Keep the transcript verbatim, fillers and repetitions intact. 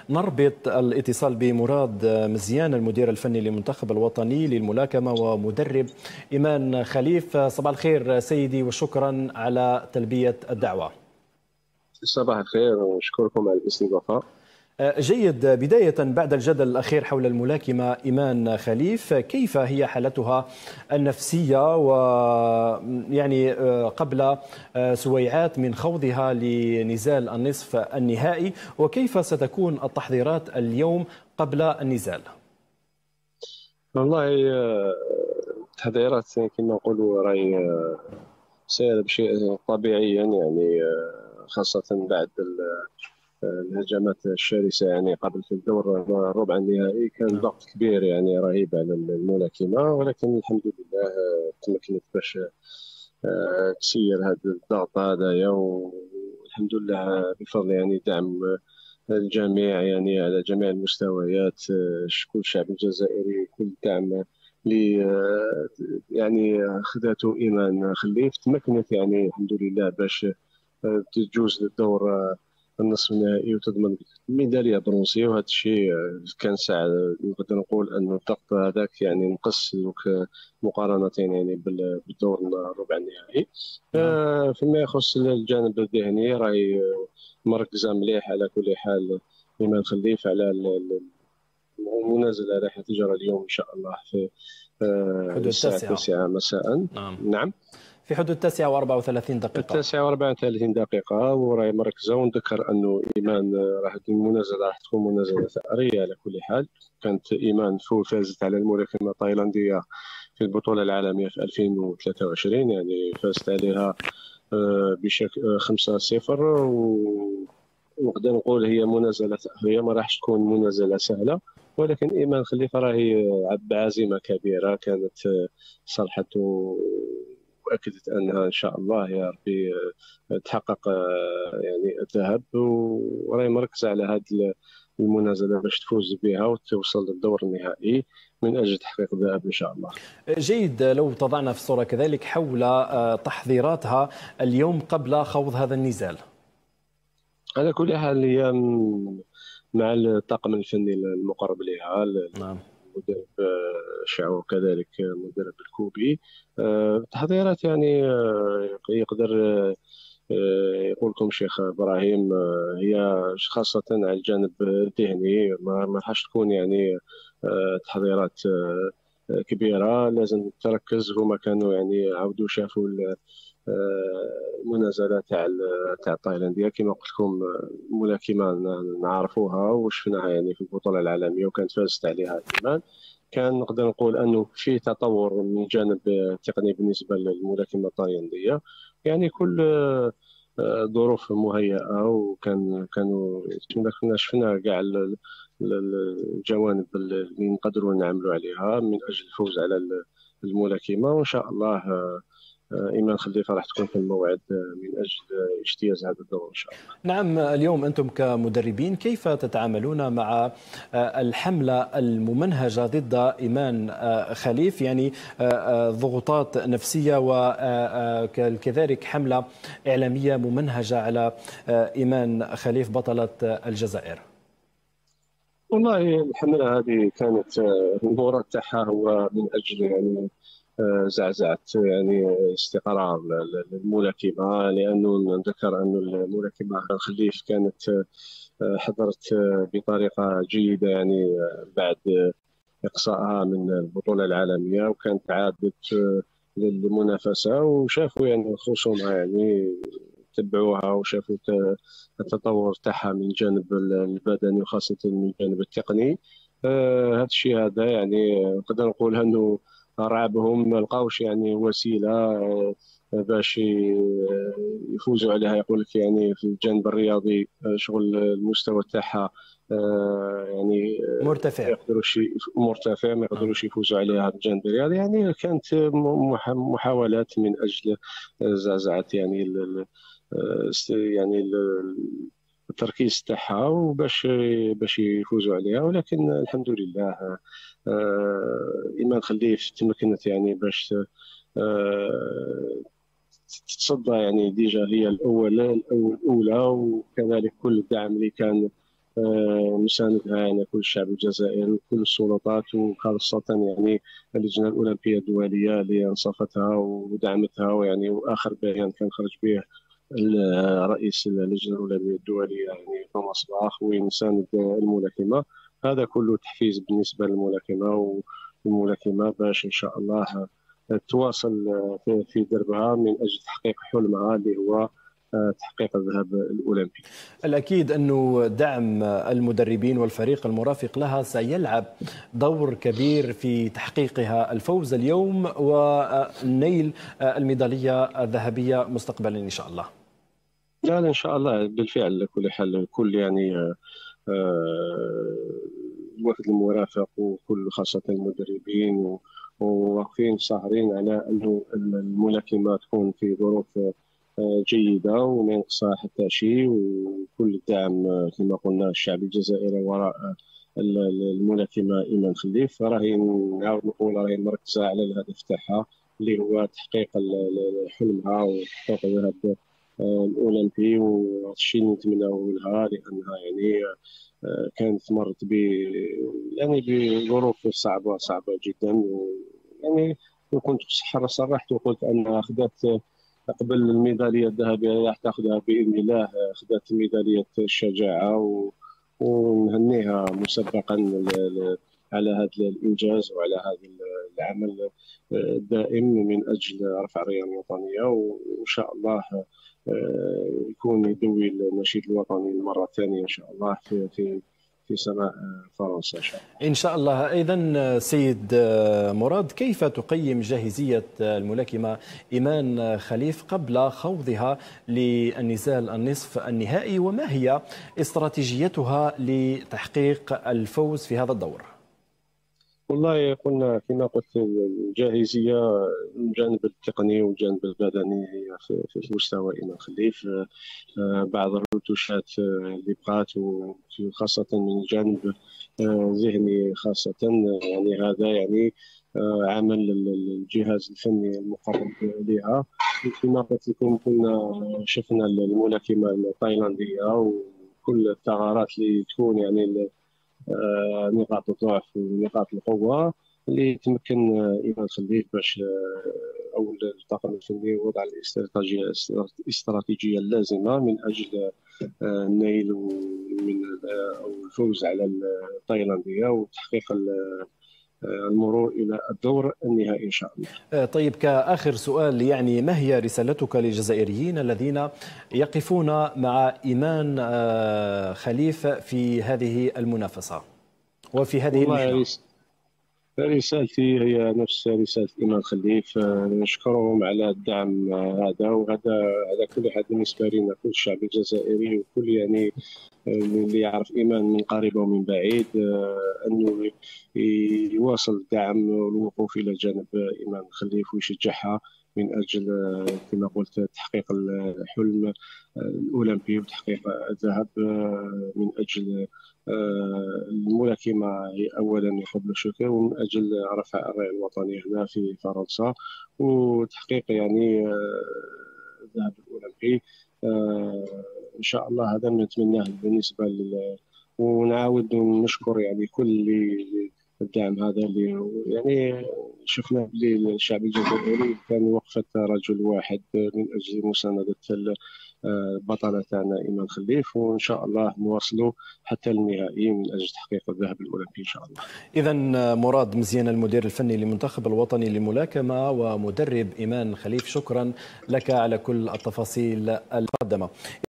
نربط الاتصال بمراد مزيان المدير الفني للمنتخب الوطني للملاكمة ومدرب إيمان خليف. صباح الخير سيدي وشكرا على تلبية الدعوة. صباح الخير وأشكركم على الاستضافة. جيد، بداية بعد الجدل الأخير حول الملاكمة إيمان خليف، كيف هي حالتها النفسية ويعني قبل سويعات من خوضها لنزال النصف النهائي، وكيف ستكون التحضيرات اليوم قبل النزال؟ والله التحضيرات كما نقولوا راهي سائرة بشيء طبيعيا، يعني خاصة بعد الهجمات الشرسة يعني قبل في الدور ربع النهائي كان ضغط كبير يعني رهيب على الملاكمة، ولكن الحمد لله تمكنت باش تسير هذا الضغط هذايا، والحمد لله بفضل يعني دعم الجميع يعني على جميع المستويات، كل الشعب الجزائري كل الدعم اللي يعني خذته إيمان خليف تمكنت يعني الحمد لله باش تجوز للدور النصف النهائي وتضمن ميداليه برونزيه. وهذا الشيء كان ساعد نقدر نقول ان الضغط هذاك يعني نقص مقارنه يعني بالدور الربع النهائي. فيما يخص الجانب الذهني راهي مركزه مليح على كل حال إيمان خليف على المنازله راح تجرى اليوم ان شاء الله في الساعه التاسعة مساء. نعم. نعم في حدود التاسعة وأربعة وثلاثين دقيقة. التاسعة وأربعة وثلاثين دقيقة وراهي مركزة. ونذكر أنه إيمان راح المنازلة راح تكون منازلة ثأرية على كل حال. كانت إيمان فازت على الملاكمة التايلاندية في البطولة العالمية في ألفين وثلاثة وعشرين، يعني فازت عليها بشكل خمسة صفر، ونقدر نقول هي منازلة ثأرية ما راحش تكون منازلة سهلة، ولكن إيمان خليفة راهي بعزيمة كبيرة كانت صرحته واكدت انها ان شاء الله يا ربي تحقق يعني الذهب، وراهي مركزه على هذه المنازله باش تفوز بها وتوصل للدور النهائي من اجل تحقيق الذهب ان شاء الله. جيد، لو تضعنا في الصوره كذلك حول تحضيراتها اليوم قبل خوض هذا النزال. على كل حال هي مع الطاقم الفني المقرب لها. نعم. مدرب شعو كذلك مدرب الكوبي. التحضيرات يعني يقدر يقول لكم شيخ ابراهيم هي خاصه على الجانب الذهني ما راحش تكون يعني تحضيرات كبيره، لازم تركز. هما كانوا يعني عاودوا شافوا المنازله تاع تاع تايلانديا كما قلت لكم، ملاكمه نعرفوها وشفناها يعني في البطوله العالميه وكانت فازت عليها ايمان. كان نقدر نقول انه في تطور من الجانب التقني بالنسبه للملاكمه التايلانديه، يعني كل ظروف مهيئه، وكان كانوا كنا شفنا كاع الجوانب اللي نقدروا نعملوا عليها من اجل الفوز على الملاكمه. وان شاء الله إيمان خليفة راح تكون في الموعد من أجل اجتياز هذا الدور إن شاء الله. نعم، اليوم أنتم كمدربين كيف تتعاملون مع الحملة الممنهجة ضد إيمان خليف، يعني ضغوطات نفسية وكذلك حملة إعلامية ممنهجة على إيمان خليف بطلة الجزائر؟ والله الحملة هذه كانت المورد تاعها هو من أجل يعني زعزعة يعني استقرار الملاكمة، لأنه نذكر أن الملاكمة خليف كانت حضرت بطريقة جيدة يعني بعد إقصائها من البطولة العالمية، وكانت عادت للمنافسة وشافوا يعني خصومها يعني تبعوها وشافوا التطور تاعها من الجانب البدني وخاصة من الجانب التقني. هذا الشيء هذا يعني نقدر نقول أنه رعبهم ما لقاوش يعني وسيله باش يفوزوا عليها. يقول لك يعني في الجانب الرياضي شغل المستوى تاعها يعني مرتفع يقدروش مرتفع ما يقدروش يفوزوا عليها في الجانب الرياضي. يعني كانت محاولات من اجل زعزعه يعني ال يعني التركيز تاعها وباش باش يفوزوا عليها، ولكن الحمد لله إيمان خليف تمكنت يعني باش تتصدى يعني ديجا هي الأولى الأولى وكذلك كل الدعم اللي كان نساندها يعني كل الشعب الجزائري وكل السلطات، وخاصة يعني اللجنة الأولمبية الدولية اللي انصفتها ودعمتها، ويعني وآخر بيان كان خرج به رئيس اللجنة الأولمبية الدولية يعني توماس باخ، ويساند الملاكمة. هذا كله تحفيز بالنسبة للملاكمة والملاكمة باش إن شاء الله تواصل في دربها من أجل تحقيق حلمها اللي هو تحقيق الذهب الأولمبي. الأكيد أنه دعم المدربين والفريق المرافق لها سيلعب دور كبير في تحقيقها الفوز اليوم ونيل الميدالية الذهبية مستقبلا إن شاء الله. لا لا إن شاء الله بالفعل. كل حال الكل يعني الوفد المرافق وكل خاصة المدربين وواقفين ساهرين على أنه الملاكمة تكون في ظروف جيدة وما ينقصها حتى شيء، وكل الدعم كما قلنا الشعب الجزائري وراء الملاكمة إيمان خليف. راهي نعاود نقول راهي مركزة على الهدف تاعها اللي هو تحقيق حلمها وتحقيق الذهب الأولمبي، والشيء اللي نتمناه لها لأنها يعني كانت مرت ب يعني بظروف صعبة صعبة جدا. يعني وكنت صرحت وقلت أنها أخذت قبل الميداليه الذهبيه راح تاخذها باذن الله، اخذت ميداليه الشجاعه، ونهنيها مسبقا على هذا الانجاز وعلى هذا العمل الدائم من اجل رفع الرايه الوطنيه، وان شاء الله يكون يدوي النشيد الوطني المره الثانيه ان شاء الله في في في سماء فرنسا إن شاء الله. إن شاء الله. أيضا سيد مراد، كيف تقيم جاهزية الملاكمة إيمان خليف قبل خوضها للنزال النصف النهائي، وما هي استراتيجيتها لتحقيق الفوز في هذا الدور؟ والله قلنا كما قلت الجاهزيه الجانب التقني والجانب البدني هي في مستوى إيمان خليف. بعض الرتوشات اللي بقات وخاصه من الجانب الذهني خاصه، يعني هذا يعني عمل الجهاز الفني المقرب لها. كما قلت لكم كنا شفنا الملاكمه التايلانديه وكل الثغرات اللي تكون يعني نقاط الضعف ونقاط القوه اللي تمكن إيمان خليف باش او الطاقم الفني وضع الاستراتيجيه الاستراتيجيه اللازمه من اجل النيل من او الفوز على التايلانديه وتحقيق المرور إلى الدور النهائي إن شاء الله. طيب، كآخر سؤال، يعني ما هي رسالتك للجزائريين الذين يقفون مع إيمان خليف في هذه المنافسة وفي هذه المحنة؟ رسالتي هي نفس رسالة إيمان خليف، نشكرهم على الدعم هذا، وهذا على كل حال بالنسبة لنا كل الشعب الجزائري وكل يعني اللي يعرف إيمان من قريب ومن بعيد أنه يواصل الدعم والوقوف إلى جانب إيمان خليف ويشجعها من أجل كما قلت تحقيق الحلم الأولمبي وتحقيق الذهب من أجل الملاكمة أولا قبل الشكر، ومن أجل رفع الراية الوطنية هنا في فرنسا وتحقيق يعني الذهب الأولمبي إن شاء الله. هذا ما نتمناه بالنسبة لل ونعاود نشكر يعني كل الدعم هذا اللي يعني شفنا بلي الشعب الجزائري كان وقفة رجل واحد من أجل مساندة البطلة تاعنا إيمان خليف، وإن شاء الله نواصلوا حتى النهائي من أجل تحقيق الذهب الأولمبي إن شاء الله. إذا مراد مزيان المدير الفني للمنتخب الوطني للملاكمة ومدرب إيمان خليف، شكرا لك على كل التفاصيل المقدمة.